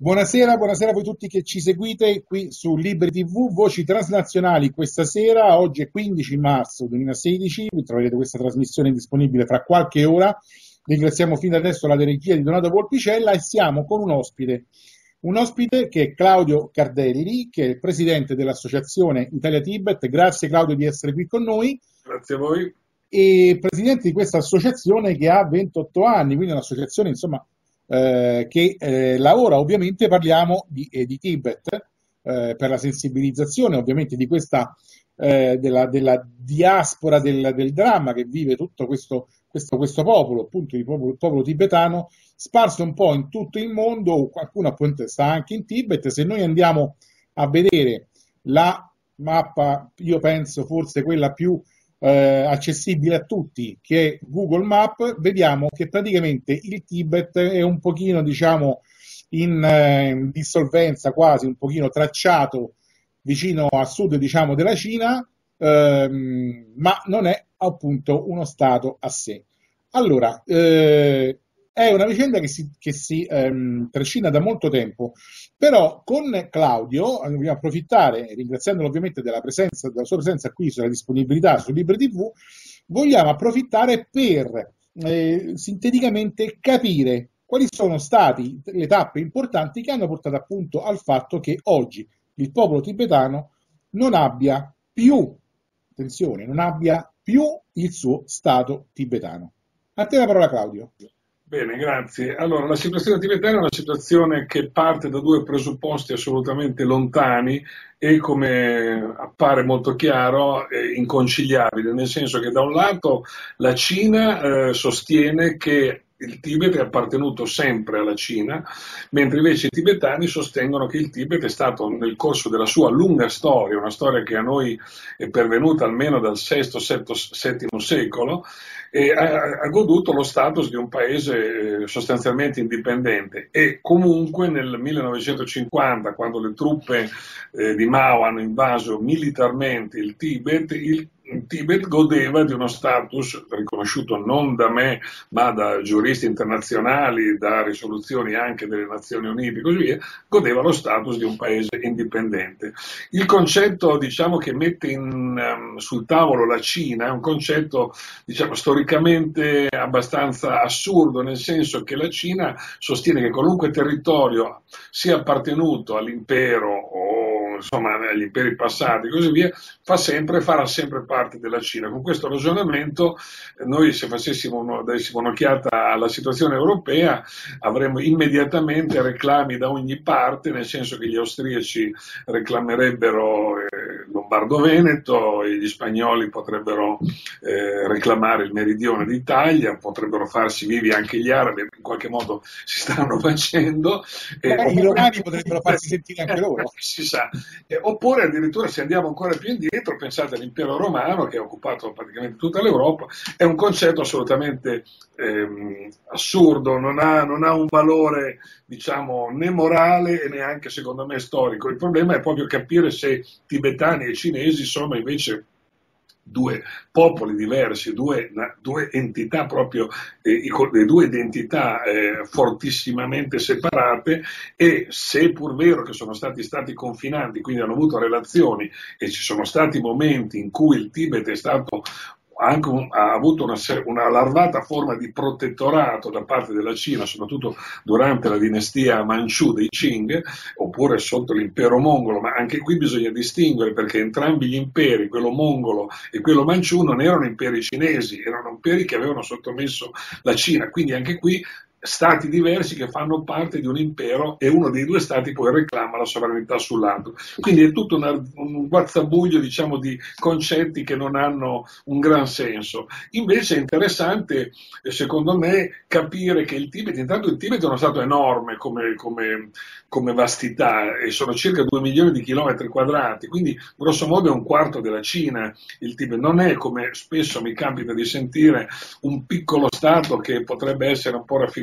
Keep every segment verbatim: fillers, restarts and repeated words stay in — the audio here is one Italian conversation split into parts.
Buonasera, buonasera a voi tutti che ci seguite qui su Liberi tivù, voci transnazionali questa sera, oggi è quindici marzo duemilasedici, troverete questa trasmissione disponibile fra qualche ora. Ringraziamo fin da adesso la regia di Donato Volpicella e siamo con un ospite, un ospite che è Claudio Cardelli, che è il presidente dell'associazione Italia Tibet. Grazie Claudio di essere qui con noi. Grazie a voi. E presidente di questa associazione che ha ventotto anni, quindi un'associazione insomma Eh, che eh, lavora, ovviamente parliamo di, eh, di Tibet eh, per la sensibilizzazione ovviamente di questa eh, della, della diaspora del, del dramma che vive tutto questo, questo, questo popolo, appunto il popolo, il popolo tibetano sparso un po' in tutto il mondo, qualcuno appunto sta anche in Tibet. Se noi andiamo a vedere la mappa, io penso forse quella più Eh, accessibile a tutti, che è Google Map, vediamo che praticamente il Tibet è un pochino, diciamo, in, eh, in dissolvenza, quasi un pochino tracciato vicino a sud, diciamo, della Cina, ehm, ma non è appunto uno stato a sé. Allora, eh, è una vicenda che si, che si ehm, trascina da molto tempo, però con Claudio dobbiamo approfittare, ringraziandolo ovviamente della presenza, della sua presenza qui, sulla disponibilità su Liberi tivù, vogliamo approfittare per eh, sinteticamente capire quali sono state le tappe importanti che hanno portato appunto al fatto che oggi il popolo tibetano non abbia più, attenzione, non abbia più il suo stato tibetano. A te la parola Claudio. Bene, grazie. Allora, la situazione tibetana è una situazione che parte da due presupposti assolutamente lontani e, come appare molto chiaro, eh, inconciliabili, nel senso che da un lato la Cina eh, sostiene che il Tibet è appartenuto sempre alla Cina, mentre invece i tibetani sostengono che il Tibet è stato nel corso della sua lunga storia, una storia che a noi è pervenuta almeno dal sesto settimo secolo, e ha, ha goduto lo status di un paese sostanzialmente indipendente, e comunque nel millenovecentocinquanta, quando le truppe eh, di Mao hanno invaso militarmente il Tibet, il Il Tibet godeva di uno status riconosciuto non da me ma da giuristi internazionali, da risoluzioni anche delle Nazioni Unite e così via, godeva lo status di un paese indipendente. Il concetto, diciamo, che mette in, um, sul tavolo la Cina è un concetto, diciamo, storicamente abbastanza assurdo, nel senso che la Cina sostiene che qualunque territorio sia appartenuto all'impero o insomma agli imperi passati e così via, fa sempre, farà sempre parte della Cina. Con questo ragionamento noi, se facessimo uno, dessimo un'occhiata alla situazione europea, avremmo immediatamente reclami da ogni parte, nel senso che gli austriaci reclamerebbero eh, Lombardo-Veneto, e gli spagnoli potrebbero eh, reclamare il meridione d'Italia, potrebbero farsi vivi anche gli arabi, in qualche modo si stanno facendo. Eh, eh, I romani potrebbero farsi sentire anche loro. Si sa. Eh, oppure addirittura, se andiamo ancora più indietro, pensate all'impero romano che ha occupato praticamente tutta l'Europa. È un concetto assolutamente ehm, assurdo, non ha, non ha un valore, diciamo, né morale e neanche secondo me storico. Il problema è proprio capire se tibetani e cinesi sono invece due popoli diversi, due, due entità proprio, eh, due identità eh, fortissimamente separate, e se è pur vero che sono stati stati confinanti, quindi hanno avuto relazioni e ci sono stati momenti in cui il Tibet è stato anche un, ha avuto una, una larvata forma di protettorato da parte della Cina, soprattutto durante la dinastia Manchu dei Qing, oppure sotto l'impero mongolo, ma anche qui bisogna distinguere, perché entrambi gli imperi, quello mongolo e quello Manchu, non erano imperi cinesi, erano imperi che avevano sottomesso la Cina, quindi anche qui stati diversi che fanno parte di un impero, e uno dei due stati poi reclama la sovranità sull'altro. Quindi è tutto una, un guazzabuglio, diciamo, di concetti che non hanno un gran senso. Invece è interessante, secondo me, capire che il Tibet, intanto il Tibet è uno stato enorme come, come, come vastità, e sono circa due milioni di chilometri quadrati, quindi grosso modo è un quarto della Cina. Il Tibet non è, come spesso mi capita di sentire, un piccolo stato che potrebbe essere un po' raffigurato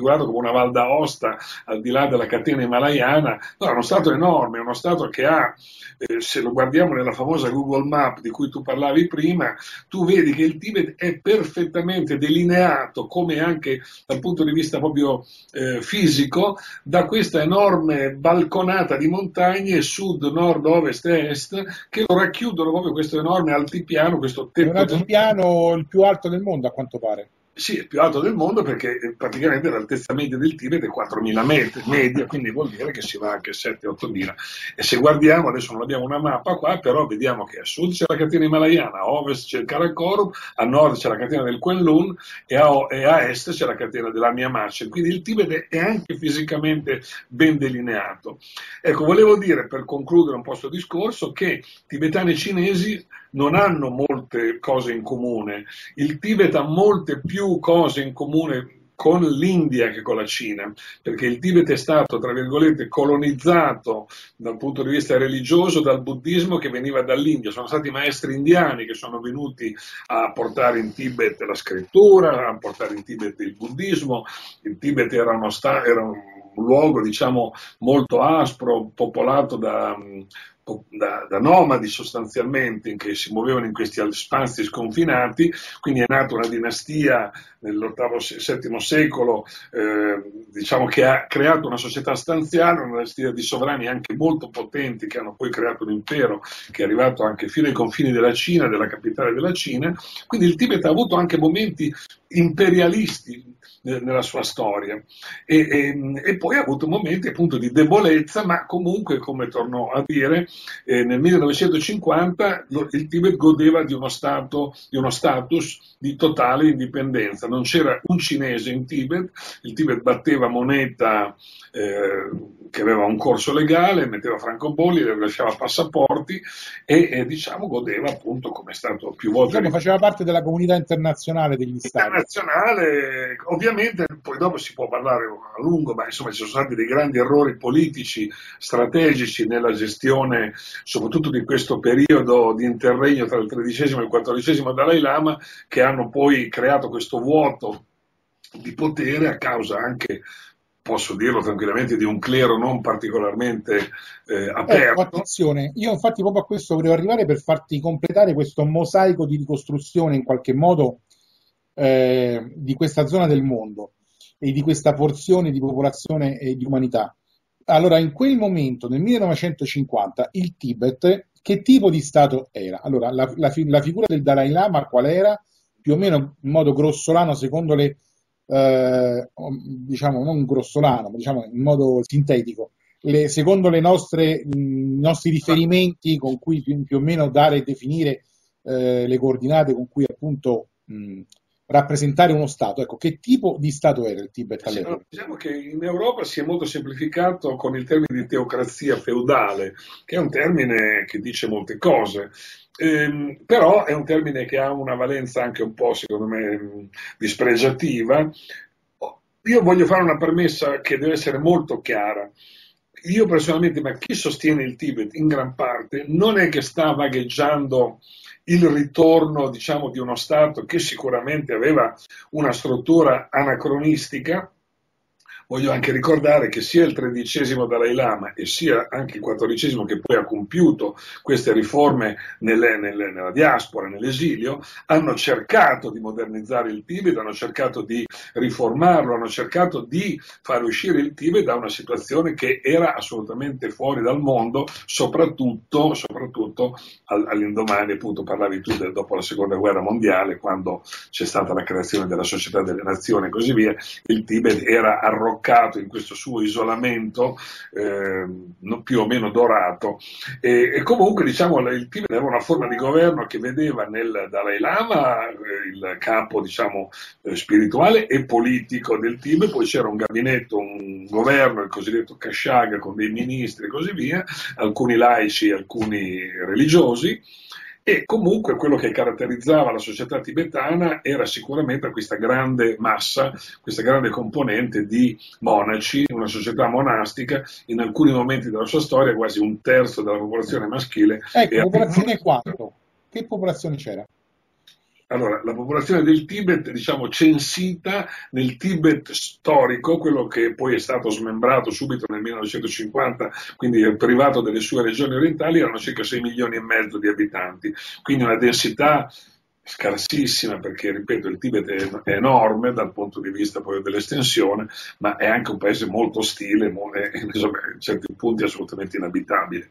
raffigurato come una Val d'Aosta al di là della catena himalayana. No, è uno stato enorme, è uno stato che ha, eh, se lo guardiamo nella famosa Google Map di cui tu parlavi prima, tu vedi che il Tibet è perfettamente delineato, come anche dal punto di vista proprio eh, fisico, da questa enorme balconata di montagne sud, nord, ovest e est che lo racchiudono proprio questo enorme altipiano, questo È un tetto. altipiano il più alto del mondo a quanto pare. Sì, è più alto del mondo perché praticamente l'altezza media del Tibet è quattromila metri, media, quindi vuol dire che si va anche a sette otto mila. E se guardiamo, adesso non abbiamo una mappa qua, però vediamo che a sud c'è la catena himalayana, a ovest c'è il Karakorum, a nord c'è la catena del Kwenlun e a, e a est c'è la catena della Myanmar. Quindi il Tibet è anche fisicamente ben delineato. Ecco, volevo dire, per concludere un po' questo discorso, che tibetani e cinesi non hanno molte cose in comune. Il Tibet ha molte più cose in comune con l'India che con la Cina, perché il Tibet è stato, tra virgolette, colonizzato dal punto di vista religioso dal buddismo che veniva dall'India. Sono stati maestri indiani che sono venuti a portare in Tibet la scrittura, a portare in Tibet il buddismo. Il Tibet era, uno sta- era un luogo, diciamo, molto aspro, popolato da... Da, da nomadi sostanzialmente, che si muovevano in questi spazi sconfinati, quindi è nata una dinastia nell'ottavo settimo secolo, eh, diciamo, che ha creato una società stanziale, una dinastia di sovrani anche molto potenti che hanno poi creato un impero che è arrivato anche fino ai confini della Cina, della capitale della Cina. Quindi il Tibet ha avuto anche momenti imperialisti nella sua storia e, e, e poi ha avuto momenti appunto di debolezza, ma comunque, come tornò a dire, eh, nel millenovecentocinquanta lo, il Tibet godeva di uno, stato, di uno status di totale indipendenza. Non c'era un cinese in Tibet, il Tibet batteva moneta eh, che aveva un corso legale, metteva francobolli, lasciava passaporti e, e diciamo godeva appunto, come è stato più volte diciamo, faceva parte della comunità internazionale degli stati. Internazionale, ovviamente poi dopo si può parlare a lungo, ma insomma ci sono stati dei grandi errori politici, strategici nella gestione soprattutto di questo periodo di interregno tra il tredicesimo e il quattordicesimo Dalai Lama, che hanno poi creato questo vuoto di potere a causa anche, posso dirlo tranquillamente, di un clero non particolarmente eh, aperto. Ecco, attenzione, io infatti proprio a questo volevo arrivare per farti completare questo mosaico di ricostruzione in qualche modo eh, di questa zona del mondo e di questa porzione di popolazione e di umanità. Allora, in quel momento, nel millenovecentocinquanta, il Tibet, che tipo di stato era? Allora, la, la, la figura del Dalai Lama qual era? Più o meno in modo grossolano, secondo le Eh, diciamo non grossolano, ma diciamo in modo sintetico, le, secondo le nostre, i nostri riferimenti con cui più, più o meno dare e definire eh, le coordinate con cui appunto mh, rappresentare uno Stato. Ecco, che tipo di Stato era il Tibet all'epoca? Diciamo che in Europa si è molto semplificato con il termine di teocrazia feudale, che è un termine che dice molte cose. Eh, però è un termine che ha una valenza anche un po', secondo me, dispregiativa. Io voglio fare una premessa che deve essere molto chiara. Io personalmente, ma chi sostiene il Tibet in gran parte, non è che sta vagheggiando il ritorno, diciamo, di uno Stato che sicuramente aveva una struttura anacronistica. Voglio anche ricordare che sia il tredicesimo Dalai Lama e sia anche il quattordicesimo, che poi ha compiuto queste riforme nelle, nelle, nella diaspora, nell'esilio, hanno cercato di modernizzare il Tibet, hanno cercato di riformarlo, hanno cercato di far uscire il Tibet da una situazione che era assolutamente fuori dal mondo, soprattutto, soprattutto all'indomani, appunto, parlavi tu del, dopo la seconda guerra mondiale, quando c'è stata la creazione della Società delle Nazioni e così via. Il Tibet era arroccato in questo suo isolamento eh, più o meno dorato e, e comunque, diciamo, il Tibet aveva una forma di governo che vedeva nel Dalai Lama eh, il capo, diciamo, eh, spirituale e politico del Tibet. Poi c'era un gabinetto, un governo, il cosiddetto Kashaga, con dei ministri e così via, alcuni laici e alcuni religiosi. E comunque quello che caratterizzava la società tibetana era sicuramente questa grande massa, questa grande componente di monaci, una società monastica. In alcuni momenti della sua storia quasi un terzo della popolazione maschile. Ecco, era... popolazione quanto? Che popolazione c'era? Allora, la popolazione del Tibet, diciamo, censita nel Tibet storico, quello che poi è stato smembrato subito nel millenovecentocinquanta, quindi privato delle sue regioni orientali, erano circa sei milioni e mezzo di abitanti, quindi una densità scarsissima, perché, ripeto, il Tibet è, è enorme dal punto di vista poi dell'estensione, ma è anche un paese molto ostile, insomma, in certi punti assolutamente inabitabile.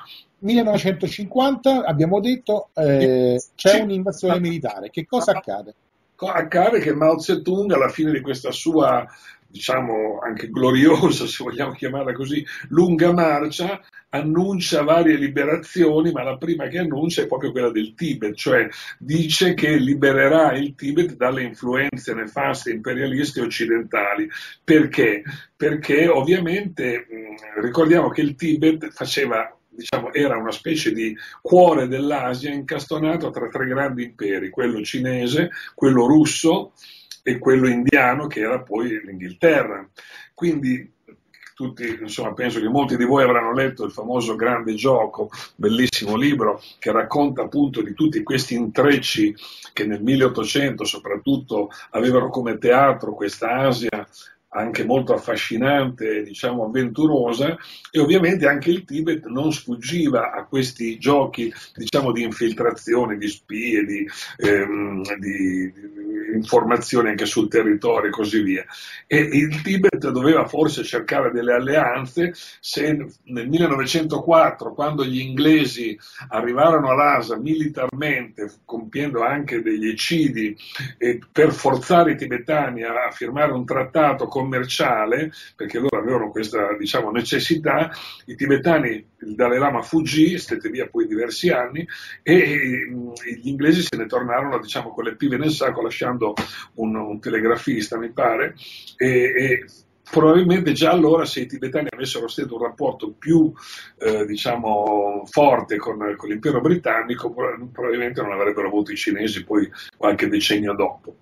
millenovecentocinquanta, abbiamo detto, eh, c'è un'invasione militare. Che cosa accade? Accade che Mao Zedong, alla fine di questa sua, diciamo, anche gloriosa, se vogliamo chiamarla così, lunga marcia, annuncia varie liberazioni, ma la prima che annuncia è proprio quella del Tibet, cioè dice che libererà il Tibet dalle influenze nefaste imperialiste occidentali. Perché? Perché ovviamente mh, ricordiamo che il Tibet faceva, diciamo, era una specie di cuore dell'Asia incastonato tra tre grandi imperi, quello cinese, quello russo e quello indiano, che era poi l'Inghilterra. Quindi tutti, insomma, penso che molti di voi avranno letto il famoso Grande Gioco, bellissimo libro che racconta appunto di tutti questi intrecci che nel milleottocento soprattutto avevano come teatro questa Asia anche molto affascinante, diciamo avventurosa, e ovviamente anche il Tibet non sfuggiva a questi giochi, diciamo, di infiltrazione, di spie, di, ehm, di, di informazioni anche sul territorio e così via. E il Tibet doveva forse cercare delle alleanze. Se nel millenovecentoquattro, quando gli inglesi arrivarono a Lhasa militarmente, compiendo anche degli eccidi, eh, per forzare i tibetani a, a firmare un trattato commerciale, perché loro avevano questa, diciamo, necessità, i tibetani, il Dalai Lama fuggì, stette via poi diversi anni, e, e gli inglesi se ne tornarono, diciamo, con le pive nel sacco, lasciando un, un telegrafista, mi pare, e, e probabilmente già allora, se i tibetani avessero stretto un rapporto più eh, diciamo forte con, con l'impero britannico, probabilmente non avrebbero avuto i cinesi poi qualche decennio dopo.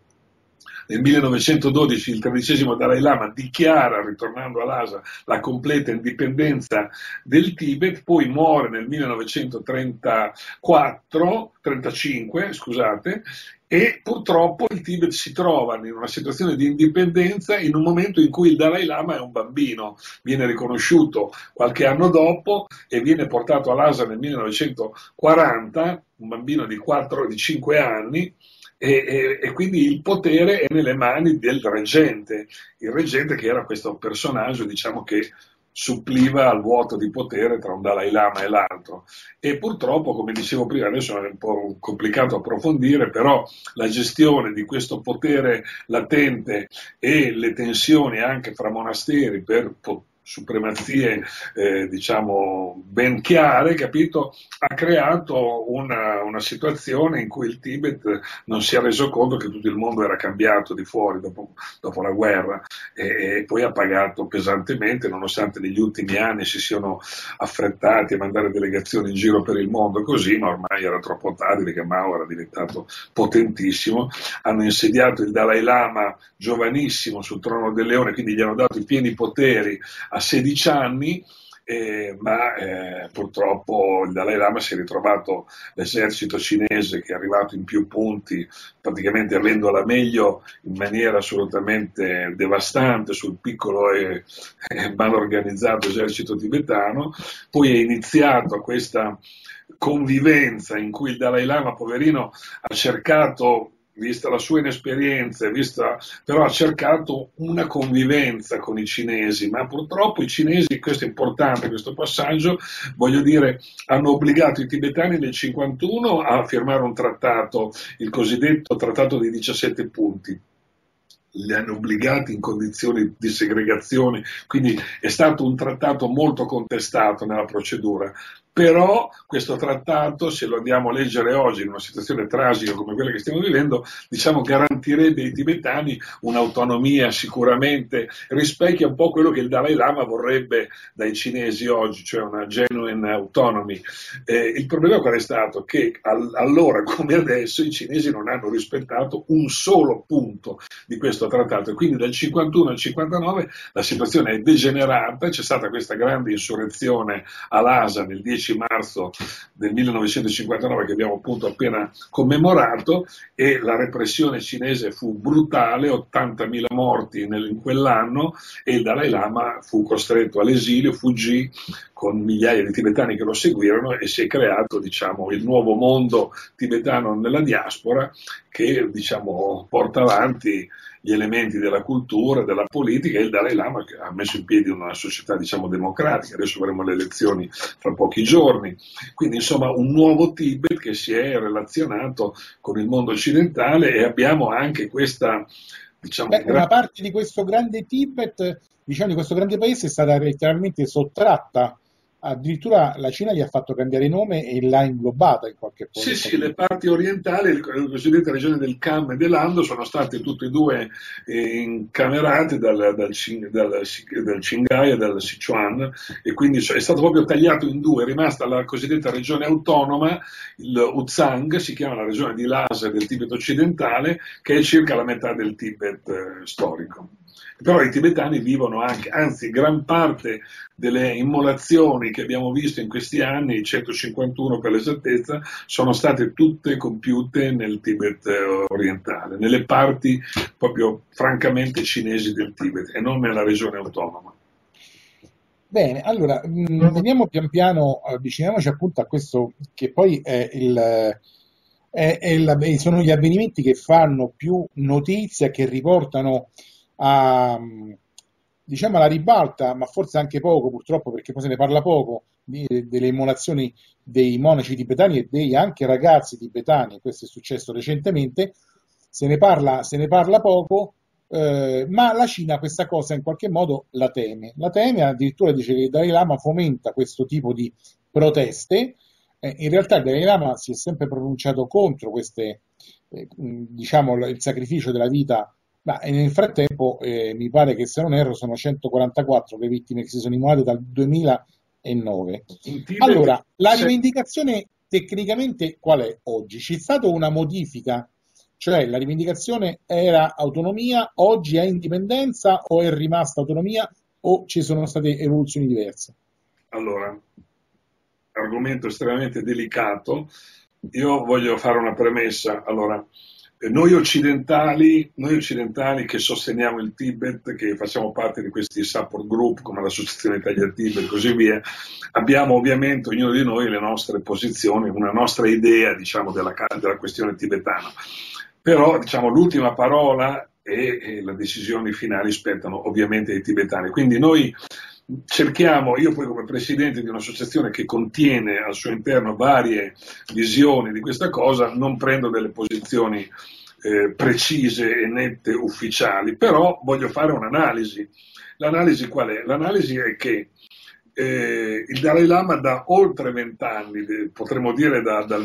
Nel millenovecentododici il tredicesimo Dalai Lama dichiara, ritornando a Lhasa, la completa indipendenza del Tibet, poi muore nel millenovecentotrentaquattro, trentacinque, scusate, e purtroppo il Tibet si trova in una situazione di indipendenza in un momento in cui il Dalai Lama è un bambino, viene riconosciuto qualche anno dopo e viene portato a Lhasa nel millenovecentoquaranta, un bambino di, quattro, di cinque anni, E, e, e quindi il potere è nelle mani del reggente, il reggente che era questo personaggio, diciamo, che suppliva al vuoto di potere tra un Dalai Lama e l'altro. E purtroppo, come dicevo prima, adesso è un po' complicato approfondire, però la gestione di questo potere latente e le tensioni anche fra monasteri per poter supremazie eh, diciamo ben chiare, capito, ha creato una, una situazione in cui il Tibet non si è reso conto che tutto il mondo era cambiato di fuori dopo, dopo la guerra, e, e poi ha pagato pesantemente, nonostante negli ultimi anni si siano affrettati a mandare delegazioni in giro per il mondo così, ma ormai era troppo tardi perché Mao era diventato potentissimo. Hanno insediato il Dalai Lama giovanissimo sul trono del leone, quindi gli hanno dato i pieni poteri a sedici anni, eh, ma eh, purtroppo il Dalai Lama si è ritrovato l'esercito cinese che è arrivato in più punti, praticamente avendola meglio in maniera assolutamente devastante sul piccolo e, e mal organizzato esercito tibetano. Poi è iniziato questa convivenza in cui il Dalai Lama, poverino, ha cercato, vista la sua inesperienza, vista, però ha cercato una convivenza con i cinesi, ma purtroppo i cinesi, questo è importante, questo passaggio, voglio dire, hanno obbligato i tibetani nel cinquantuno a firmare un trattato, il cosiddetto trattato dei diciassette punti. Li hanno obbligati in condizioni di segregazione, quindi è stato un trattato molto contestato nella procedura. Però questo trattato, se lo andiamo a leggere oggi in una situazione tragica come quella che stiamo vivendo, diciamo garantirebbe ai tibetani un'autonomia, sicuramente rispecchia un po' quello che il Dalai Lama vorrebbe dai cinesi oggi, cioè una genuine autonomy. Eh, il problema qual è stato? Che all- allora come adesso i cinesi non hanno rispettato un solo punto di questo trattato, e quindi dal cinquantuno al cinquantanove la situazione è degenerata, c'è stata questa grande insurrezione a Lhasa nel dieci dodici marzo del millenovecentocinquantanove che abbiamo appunto appena commemorato, e la repressione cinese fu brutale, ottantamila morti nel, in quell'anno, e il Dalai Lama fu costretto all'esilio, fuggì con migliaia di tibetani che lo seguirono, e si è creato, diciamo, il nuovo mondo tibetano nella diaspora, che, diciamo, porta avanti gli elementi della cultura, della politica, e il Dalai Lama che ha messo in piedi una società, diciamo, democratica. Adesso avremo le elezioni fra pochi giorni, quindi insomma un nuovo Tibet che si è relazionato con il mondo occidentale, e abbiamo anche questa, diciamo, Beh, una parte di questo grande Tibet, diciamo di questo grande paese, è stata letteralmente sottratta. Addirittura la Cina gli ha fatto cambiare nome e l'ha inglobata in qualche modo. Sì, sì, le parti orientali, le cosiddette regioni del Kham e dell'Ando, sono state tutte e due eh, incamerate dal, dal, dal, dal Qinghai e dal Sichuan, e quindi è stato proprio tagliato in due. È rimasta la cosiddetta regione autonoma, il Uzang, si chiama la regione di Lhasa del Tibet occidentale, che è circa la metà del Tibet eh, storico. Però i tibetani vivono anche, anzi gran parte delle immolazioni che abbiamo visto in questi anni, centocinquantuno per l'esattezza, sono state tutte compiute nel Tibet orientale, nelle parti proprio francamente cinesi del Tibet, e non nella regione autonoma. Bene, allora mh, veniamo pian piano, avviciniamoci appunto a questo che poi è il, è, è la, sono gli avvenimenti che fanno più notizia, che riportano a, diciamo, alla ribalta, ma forse anche poco purtroppo, perché poi se ne parla poco, di, delle immolazioni dei monaci tibetani e dei anche ragazzi tibetani. Questo è successo recentemente, se ne parla, se ne parla poco, eh, ma la Cina questa cosa in qualche modo la teme, la teme, addirittura dice che il Dalai Lama fomenta questo tipo di proteste. Eh, in realtà il Dalai Lama si è sempre pronunciato contro queste, eh, diciamo, il sacrificio della vita. Ma nel frattempo eh, mi pare che, se non erro, sono centoquarantaquattro le vittime che si sono immolate dal duemilanove. Allora, la rivendicazione tecnicamente qual è oggi? C'è stata una modifica, cioè la rivendicazione era autonomia, oggi è indipendenza, o è rimasta autonomia, o ci sono state evoluzioni diverse? Allora, argomento estremamente delicato. Io voglio fare una premessa. Allora, Noi occidentali, noi occidentali che sosteniamo il Tibet, che facciamo parte di questi support group come l'Associazione Italia Tibet e così via, abbiamo ovviamente ognuno di noi le nostre posizioni, una nostra idea, diciamo, della, della questione tibetana. Però, diciamo, l'ultima parola e, e le decisioni finali spettano ovviamente ai tibetani. Quindi noi cerchiamo, io poi come presidente di un'associazione che contiene al suo interno varie visioni di questa cosa, non prendo delle posizioni eh, precise e nette ufficiali, però voglio fare un'analisi. L'analisi qual è? L'analisi è che eh, il Dalai Lama da oltre vent'anni, potremmo dire da, dal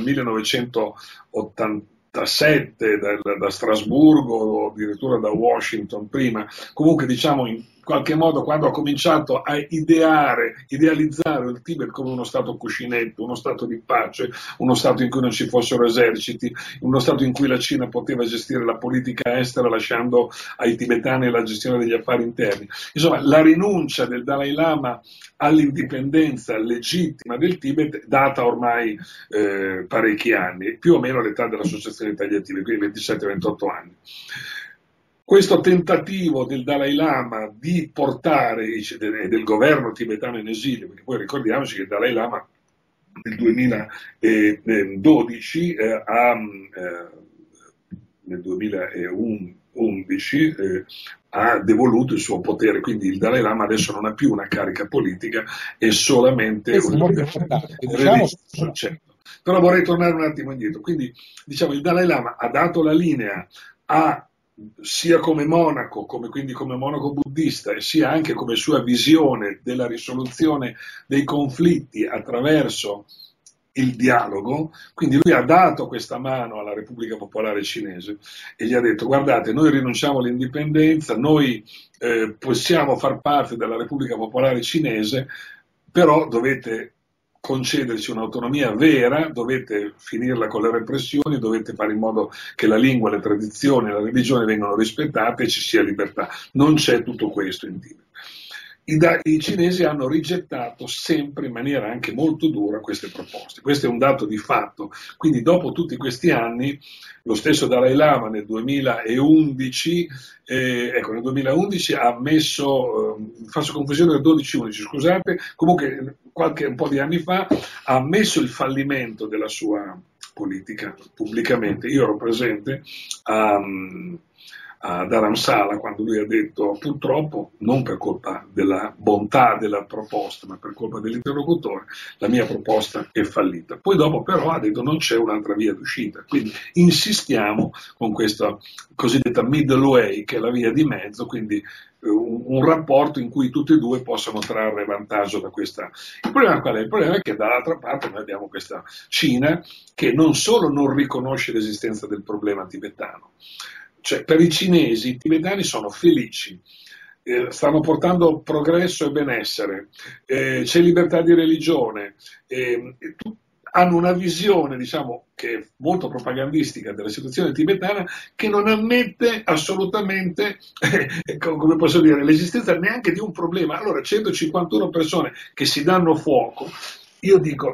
millenovecentottantasette, da, da Strasburgo o addirittura da Washington prima, comunque diciamo in qualche modo quando ha cominciato a ideare, idealizzare il Tibet come uno stato cuscinetto, uno stato di pace, uno stato in cui non ci fossero eserciti, uno stato in cui la Cina poteva gestire la politica estera lasciando ai tibetani la gestione degli affari interni. Insomma, la rinuncia del Dalai Lama all'indipendenza legittima del Tibet data ormai eh, parecchi anni, più o meno l'età dell'Associazione Italia Tibet, quindi ventisette ventotto anni. Questo tentativo del Dalai Lama di portare, e del governo tibetano in esilio, perché poi ricordiamoci che il Dalai Lama nel duemiladodici, eh, ha, eh, nel duemilaundici eh, ha devoluto il suo potere, quindi il Dalai Lama adesso non ha più una carica politica, è solamente un religioso, certo. Però vorrei tornare un attimo indietro. Quindi diciamo il Dalai Lama ha dato la linea a sia come monaco, come, quindi come monaco buddista, e sia anche come sua visione della risoluzione dei conflitti attraverso il dialogo. Quindi lui ha dato questa mano alla Repubblica Popolare Cinese e gli ha detto: guardate, noi rinunciamo all'indipendenza, noi eh, possiamo far parte della Repubblica Popolare Cinese, però dovete concederci un'autonomia vera, dovete finirla con le repressioni, dovete fare in modo che la lingua, le tradizioni, la religione vengano rispettate e ci sia libertà. Non c'è tutto questo in Tibet. I, da, I cinesi hanno rigettato sempre in maniera anche molto dura queste proposte. Questo è un dato di fatto. Quindi dopo tutti questi anni, lo stesso Dalai Lama nel duemilaundici, eh, ecco, nel duemilaundici ha ammesso, eh, faccio confusione del dodici undici, scusate, comunque qualche un po' di anni fa ha ammesso il fallimento della sua politica pubblicamente. Io ero presente a... Um, a Dharamsala quando lui ha detto purtroppo, non per colpa della bontà della proposta ma per colpa dell'interlocutore, la mia proposta è fallita. Poi dopo però ha detto non c'è un'altra via d'uscita, quindi insistiamo con questa cosiddetta middle way, che è la via di mezzo, quindi un, un rapporto in cui tutti e due possono trarre vantaggio da questa. Il problema qual è? Il problema è che dall'altra parte noi abbiamo questa Cina che non solo non riconosce l'esistenza del problema tibetano, cioè per i cinesi i tibetani sono felici, eh, stanno portando progresso e benessere, eh, c'è libertà di religione, eh, tu, hanno una visione, diciamo, che è molto propagandistica della situazione tibetana, che non ammette assolutamente, eh, come posso dire, l'esistenza neanche di un problema. Allora, centocinquantuno persone che si danno fuoco, io dico,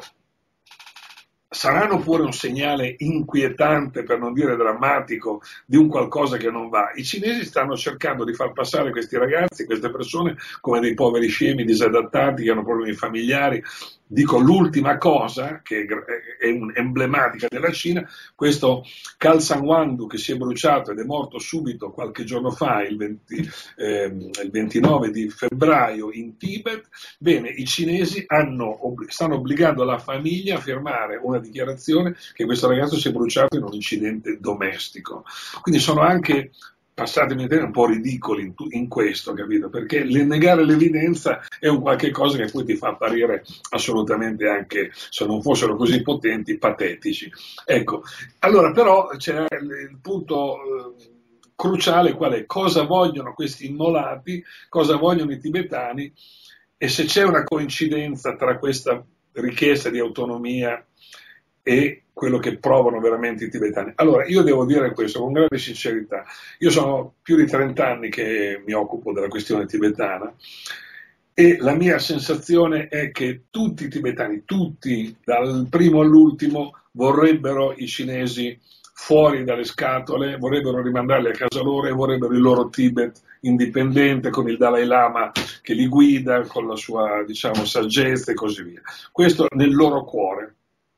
saranno pure un segnale inquietante, per non dire drammatico, di un qualcosa che non va. I cinesi stanno cercando di far passare questi ragazzi, queste persone, come dei poveri scemi disadattati che hanno problemi familiari. Dico l'ultima cosa, che è emblematica della Cina, questo Khalsan Wangdu che si è bruciato ed è morto subito qualche giorno fa, il, venti, eh, il ventinove di febbraio in Tibet. Bene, i cinesi hanno, stanno obbligando la famiglia a firmare una dichiarazione che questo ragazzo si è bruciato in un incidente domestico. Quindi sono anche, passatemi a dire, un po' ridicoli in, in questo, capito? Perché le, negare l'evidenza è un qualche cosa che poi ti fa apparire assolutamente, anche se non fossero così potenti, patetici. Ecco, allora però c'è il, il punto eh, cruciale qual è? Cosa vogliono questi immolati, cosa vogliono i tibetani, e se c'è una coincidenza tra questa richiesta di autonomia e quello che provano veramente i tibetani. Allora, io devo dire questo con grande sincerità. Io sono più di trent'anni che mi occupo della questione tibetana e la mia sensazione è che tutti i tibetani, tutti, dal primo all'ultimo, vorrebbero i cinesi fuori dalle scatole, vorrebbero rimandarli a casa loro e vorrebbero il loro Tibet indipendente, con il Dalai Lama che li guida, con la sua, diciamo, saggezza e così via. Questo nel loro cuore.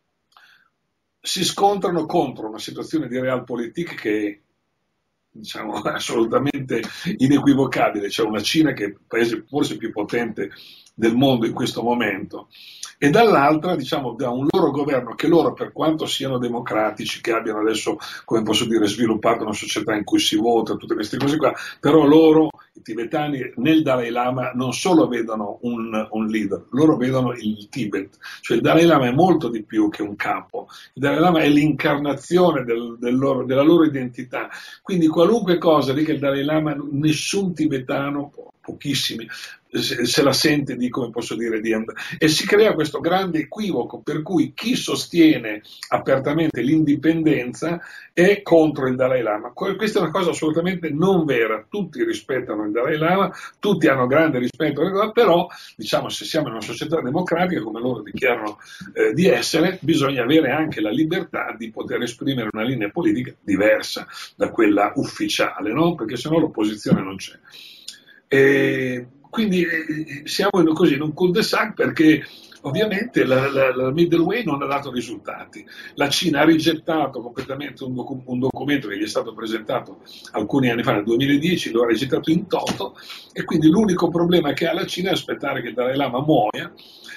Si scontrano contro una situazione di realpolitik che è, diciamo, assolutamente inequivocabile. C'è una Cina che è il paese forse più potente del mondo in questo momento, e dall'altra, diciamo, da un loro governo che loro, per quanto siano democratici, che abbiano adesso, come posso dire, sviluppato una società in cui si vota, tutte queste cose qua, però loro, i tibetani, nel Dalai Lama non solo vedono un, un leader, loro vedono il Tibet, cioè il Dalai Lama è molto di più che un capo, il Dalai Lama è l'incarnazione del, del loro, della loro identità, quindi qualunque cosa dica il Dalai Lama, nessun tibetano, pochissimi, se la sente di, come posso dire, di andare. E si crea questo grande equivoco per cui chi sostiene apertamente l'indipendenza è contro il Dalai Lama. Questa è una cosa assolutamente non vera. Tutti rispettano il Dalai Lama, tutti hanno grande rispetto, però, diciamo, se siamo in una società democratica come loro dichiarano eh, di essere, bisogna avere anche la libertà di poter esprimere una linea politica diversa da quella ufficiale, no? Perché sennò l'opposizione non c'è. E quindi eh, siamo in, così, in un cul-de-sac, perché ovviamente la, la, la middle way non ha dato risultati. La Cina ha rigettato completamente un, docu- un documento che gli è stato presentato alcuni anni fa, nel duemiladieci, lo ha rigettato in toto, e quindi l'unico problema che ha la Cina è aspettare che il Dalai Lama muoia,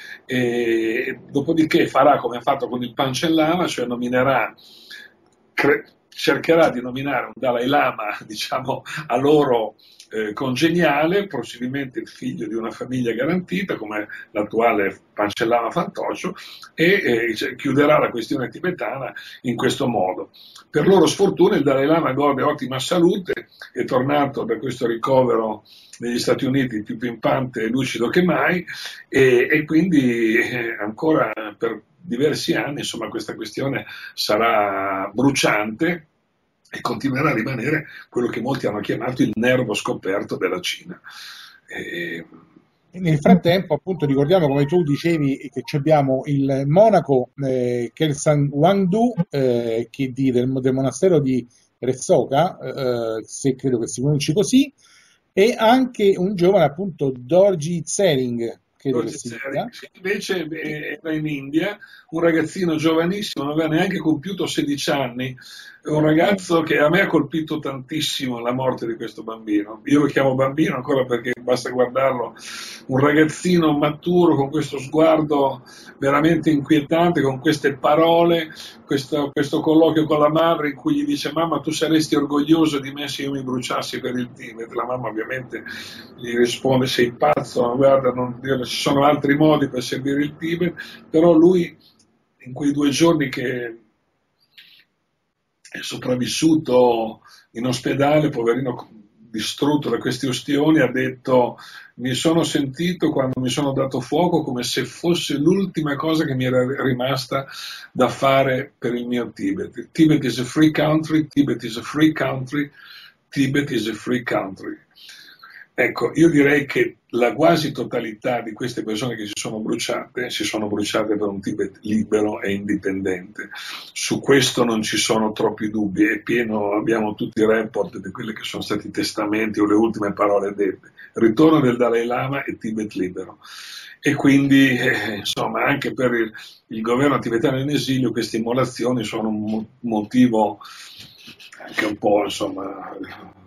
e dopodiché farà come ha fatto con il Panchen Lama, cioè nominerà, cre- cercherà di nominare un Dalai Lama, diciamo, a loro eh, congeniale, possibilmente il figlio di una famiglia garantita come l'attuale Panchen Lama Fantoccio, e eh, cioè, chiuderà la questione tibetana in questo modo. Per loro sfortuna il Dalai Lama gode ottima salute, è tornato da questo ricovero negli Stati Uniti più pimpante e lucido che mai, e, e quindi eh, ancora per diversi anni, insomma, questa questione sarà bruciante e continuerà a rimanere quello che molti hanno chiamato il nervo scoperto della Cina. E nel frattempo, appunto, ricordiamo, come tu dicevi, che abbiamo il monaco eh, Kelsang Wangdu, eh, che di, del, del monastero di Rezzoka, eh, se credo che si pronunci così, e anche un giovane, appunto, Dorji Tsering, credo che si dica. Invece era in India, un ragazzino giovanissimo, non aveva neanche compiuto sedici anni, un ragazzo che a me ha colpito tantissimo la morte di questo bambino. Io lo chiamo bambino ancora perché basta guardarlo, un ragazzino maturo con questo sguardo veramente inquietante, con queste parole, questo, questo colloquio con la madre in cui gli dice: mamma, tu saresti orgoglioso di me se io mi bruciassi per il Tibet. La mamma ovviamente gli risponde: sei pazzo, guarda, non, ci sono altri modi per servire il Tibet. Però lui, in quei due giorni che è sopravvissuto in ospedale, poverino distrutto da questi ustioni, ha detto: mi sono sentito quando mi sono dato fuoco come se fosse l'ultima cosa che mi era rimasta da fare per il mio Tibet. Tibet is a free country, Tibet is a free country, Tibet is a free country. Ecco, io direi che la quasi totalità di queste persone che si sono bruciate, si sono bruciate per un Tibet libero e indipendente. Su questo non ci sono troppi dubbi, è pieno, abbiamo tutti i report di quelli che sono stati i testamenti o le ultime parole dette. Ritorno del Dalai Lama e Tibet libero. E quindi, eh, insomma, anche per il, il governo tibetano in esilio queste immolazioni sono un motivo anche un po', insomma,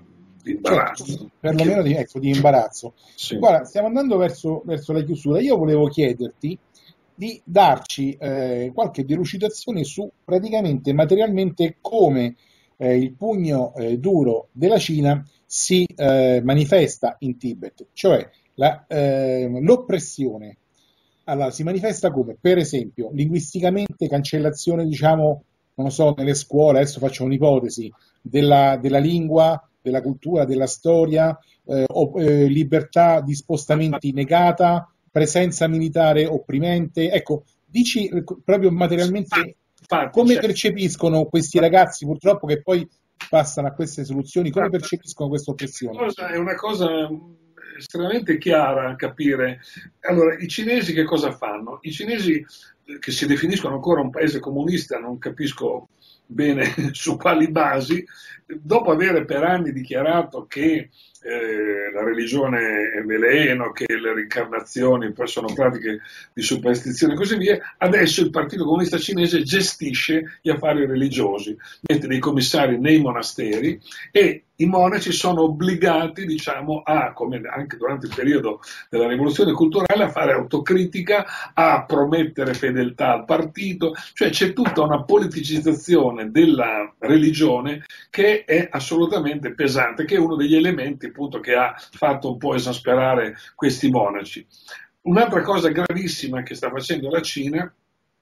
di imbarazzo. Certo, perlomeno di, ecco, di imbarazzo. Sì. Guarda, stiamo andando verso, verso la chiusura. Io volevo chiederti di darci eh, qualche delucidazione su praticamente materialmente come eh, il pugno eh, duro della Cina si eh, manifesta in Tibet, cioè la, eh, l'oppressione. Allora, si manifesta come, per esempio, linguisticamente cancellazione, diciamo, non so, nelle scuole, adesso faccio un'ipotesi, della, della lingua, della cultura, della storia, eh, o, eh, libertà di spostamenti negata, presenza militare opprimente. Ecco, dici eh, proprio materialmente come percepiscono questi ragazzi, purtroppo, che poi passano a queste soluzioni, come percepiscono questa oppressione? È una cosa estremamente chiara a capire. Allora, i cinesi che cosa fanno? I cinesi, che si definiscono ancora un paese comunista, non capisco bene su quali basi, dopo aver per anni dichiarato che eh, la religione è veleno, che le reincarnazioni poi sono pratiche di superstizione e così via, adesso il Partito Comunista Cinese gestisce gli affari religiosi, mette dei commissari nei monasteri e i monaci sono obbligati, diciamo, a, come anche durante il periodo della rivoluzione culturale, a fare autocritica, a promettere fedeltà al partito, cioè c'è tutta una politicizzazione della religione che è assolutamente pesante, che è uno degli elementi appunto che ha fatto un po' esasperare questi monaci. Un'altra cosa gravissima che sta facendo la Cina,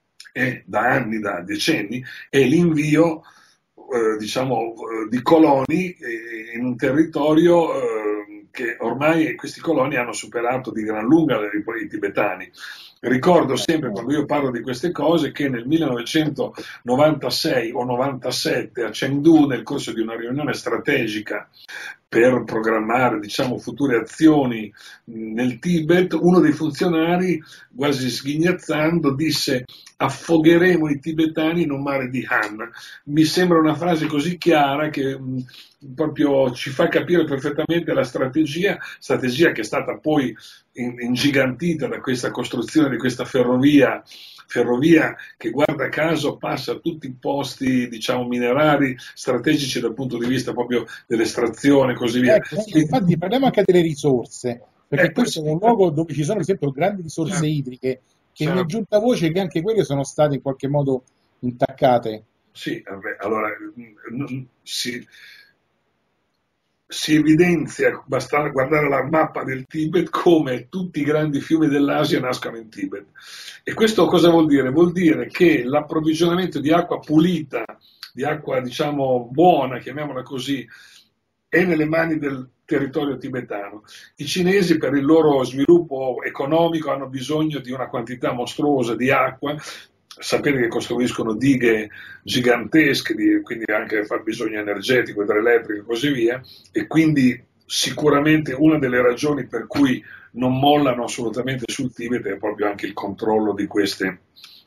è da anni, da decenni, è l'invio Eh, diciamo eh, di coloni eh, in un territorio eh, che ormai questi coloni hanno superato di gran lunga i, i tibetani. Ricordo sempre, quando io parlo di queste cose, che nel millenovecentonovantasei o novantasette a Chengdu, nel corso di una riunione strategica per programmare, diciamo, future azioni nel Tibet, uno dei funzionari, quasi sghignazzando, disse: affogheremo i tibetani in un mare di Han. Mi sembra una frase così chiara che mh, proprio ci fa capire perfettamente la strategia, strategia che è stata poi in, ingigantita da questa costruzione di questa ferrovia, ferrovia che guarda caso passa a tutti i posti, diciamo, minerari strategici dal punto di vista proprio dell'estrazione e così via. Ecco, sì, infatti parliamo anche delle risorse, perché eh, questo è un luogo dove ci sono, per esempio, grandi risorse certo. idriche, che certo. mi è giunta voce che anche quelle sono state in qualche modo intaccate. Sì, allora si, si evidenzia, basta guardare la mappa del Tibet, come tutti i grandi fiumi dell'Asia nascono in Tibet. E questo cosa vuol dire? Vuol dire che l'approvvigionamento di acqua pulita, di acqua, diciamo, buona, chiamiamola così, è nelle mani del territorio tibetano. I cinesi, per il loro sviluppo economico, hanno bisogno di una quantità mostruosa di acqua. Sapete che costruiscono dighe gigantesche, di, quindi anche fabbisogno energetico, idroelettrico e così via, e quindi sicuramente una delle ragioni per cui non mollano assolutamente sul Tibet è proprio anche il controllo di queste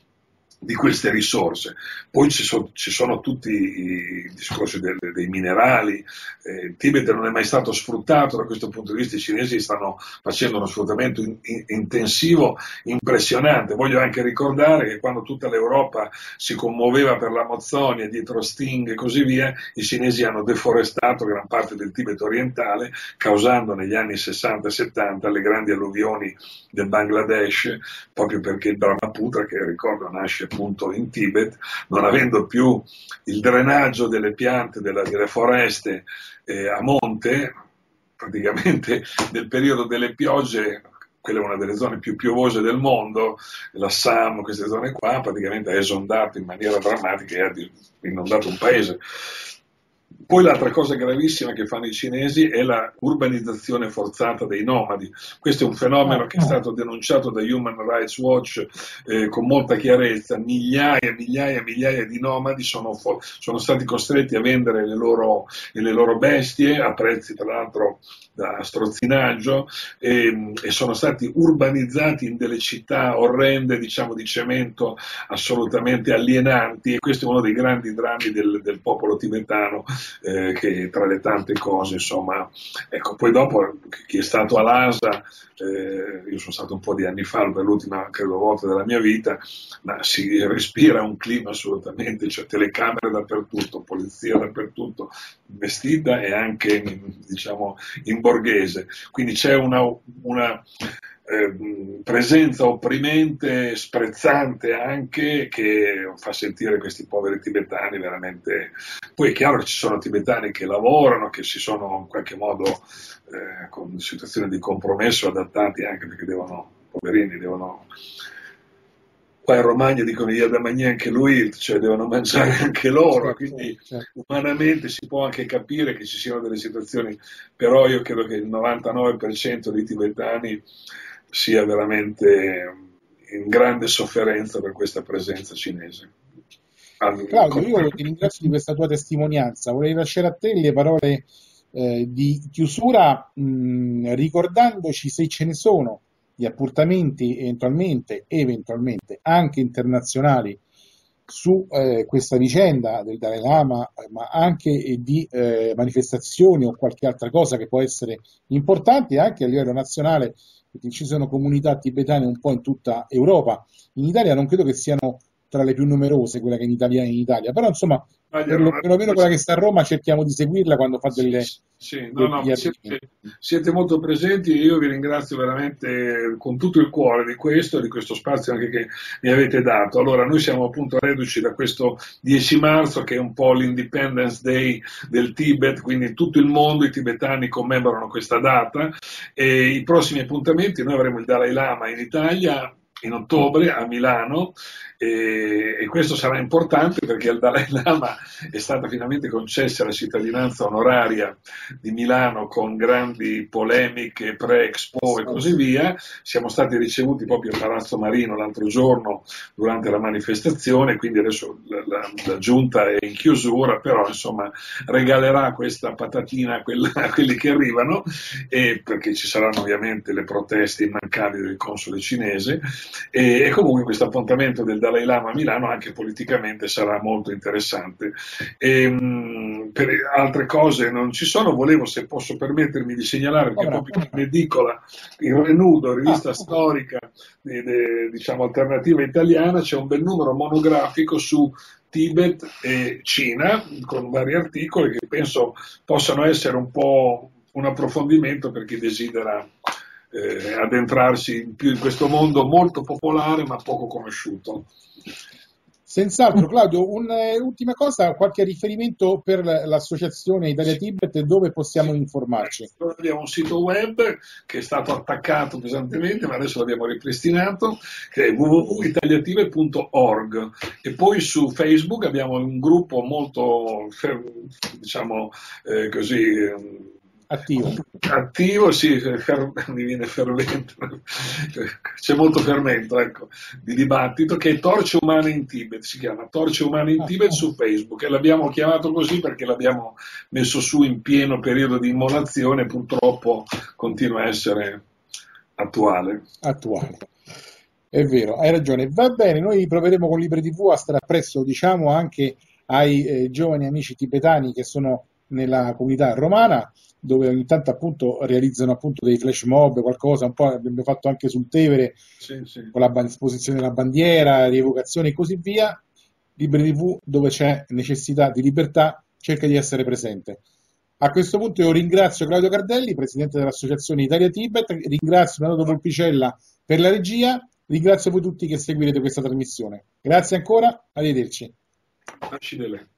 di queste risorse. Poi ci, so, ci sono tutti i discorsi dei, dei minerali, eh, il Tibet non è mai stato sfruttato, da questo punto di vista i cinesi stanno facendo uno sfruttamento in, in, intensivo, impressionante. Voglio anche ricordare che quando tutta l'Europa si commuoveva per l'Amazzonia, dietro Sting e così via, i cinesi hanno deforestato gran parte del Tibet orientale, causando negli anni sessanta e settanta le grandi alluvioni del Bangladesh, proprio perché il Brahmaputra, che ricordo nasce appunto in Tibet, non avendo più il drenaggio delle piante, della, delle foreste eh, a monte, praticamente nel periodo delle piogge, quella è una delle zone più piovose del mondo, l'Assam, queste zone qua, praticamente ha esondato in maniera drammatica e ha inondato un paese. Poi l'altra cosa gravissima che fanno i cinesi è la urbanizzazione forzata dei nomadi. Questo è un fenomeno che è stato denunciato da Human Rights Watch eh, con molta chiarezza. Migliaia e migliaia e migliaia di nomadi sono, sono stati costretti a vendere le loro, le loro bestie a prezzi tra l'altro da strozzinaggio e, e sono stati urbanizzati in delle città orrende, diciamo di cemento, assolutamente alienanti, e questo è uno dei grandi drammi del, del popolo tibetano, eh, che tra le tante cose, insomma, ecco, poi dopo chi è stato a Lhasa, eh, io sono stato un po' di anni fa, per l'ultima credo volta della mia vita, ma si respira un clima assolutamente, cioè telecamere dappertutto, polizia dappertutto, vestita e anche, diciamo, in borghese, quindi c'è una, una eh, presenza opprimente, sprezzante anche, che fa sentire questi poveri tibetani veramente. Poi è chiaro che ci sono tibetani che lavorano, che si sono in qualche modo eh, con situazioni di compromesso adattati, anche perché devono, poverini, devono. Qua in Romagna dicono gli adamagni anche lui, cioè devono mangiare anche loro, quindi umanamente si può anche capire che ci siano delle situazioni, però io credo che il novantanove per cento dei tibetani sia veramente in grande sofferenza per questa presenza cinese. Claudio, io ti ringrazio di questa tua testimonianza, vorrei lasciare a te le parole eh, di chiusura, mh, ricordandoci, se ce ne sono, di appuntamenti eventualmente, eventualmente anche internazionali su eh, questa vicenda del Dalai Lama, ma anche di eh, manifestazioni o qualche altra cosa che può essere importante anche a livello nazionale, perché ci sono comunità tibetane un po' in tutta Europa. In Italia non credo che siano tra le più numerose quella che in Italia, in Italia, però insomma perlomeno quella che sta a Roma cerchiamo di seguirla quando fa delle... Sì, no, no, siete, siete molto presenti e io vi ringrazio veramente con tutto il cuore di questo e di questo spazio anche che mi avete dato. Allora, noi siamo appunto reduci da questo dieci marzo, che è un po' l'Independence Day del Tibet, quindi in tutto il mondo i tibetani commemorano questa data, e i prossimi appuntamenti: noi avremo il Dalai Lama in Italia in ottobre a Milano, e, e questo sarà importante perché al Dalai Lama è stata finalmente concessa la cittadinanza onoraria di Milano con grandi polemiche pre-Expo e così via. Siamo stati ricevuti proprio a Palazzo Marino l'altro giorno durante la manifestazione, quindi adesso la, la, la giunta è in chiusura, però insomma regalerà questa patatina a, quella, a quelli che arrivano, e perché ci saranno ovviamente le proteste immancabili del console cinese. E, e comunque questo appuntamento del Dalai Lama a Milano anche politicamente sarà molto interessante. E, mh, per altre cose non ci sono, volevo, se posso permettermi di segnalare, perché oh, proprio in edicola, il Renudo, rivista ah, storica di, di, diciamo alternativa italiana, c'è un bel numero monografico su Tibet e Cina con vari articoli che penso possano essere un po' un approfondimento per chi desidera Eh, addentrarsi in più in questo mondo molto popolare ma poco conosciuto. Senz'altro. Claudio, un'ultima cosa, qualche riferimento per l'associazione Italia Tibet e dove possiamo informarci? Noi abbiamo un sito web che è stato attaccato pesantemente, ma adesso l'abbiamo ripristinato, che è w w w punto italiatibet punto org, e poi su Facebook abbiamo un gruppo molto, diciamo eh, così Attivo. Attivo, sì, fer- mi viene fermento, c'è molto fermento, ecco, di dibattito, che è Torce Umane in Tibet, si chiama Torce Umane in Tibet su Facebook, e l'abbiamo chiamato così perché l'abbiamo messo su in pieno periodo di immolazione, purtroppo continua a essere attuale. Attuale. È vero, hai ragione. Va bene, noi proveremo con Libre tivù a stare appresso, diciamo, anche ai eh, giovani amici tibetani che sono nella comunità romana, dove ogni tanto appunto realizzano appunto dei flash mob, qualcosa, un po' abbiamo fatto anche sul Tevere, sì, sì. con la esposizione della bandiera, rievocazione e così via. Libre tivù, dove c'è necessità di libertà, cerca di essere presente. A questo punto io ringrazio Claudio Cardelli, presidente dell'Associazione Italia Tibet, ringrazio Donato Volpicella per la regia, ringrazio voi tutti che seguirete questa trasmissione. Grazie ancora, arrivederci. Accidere.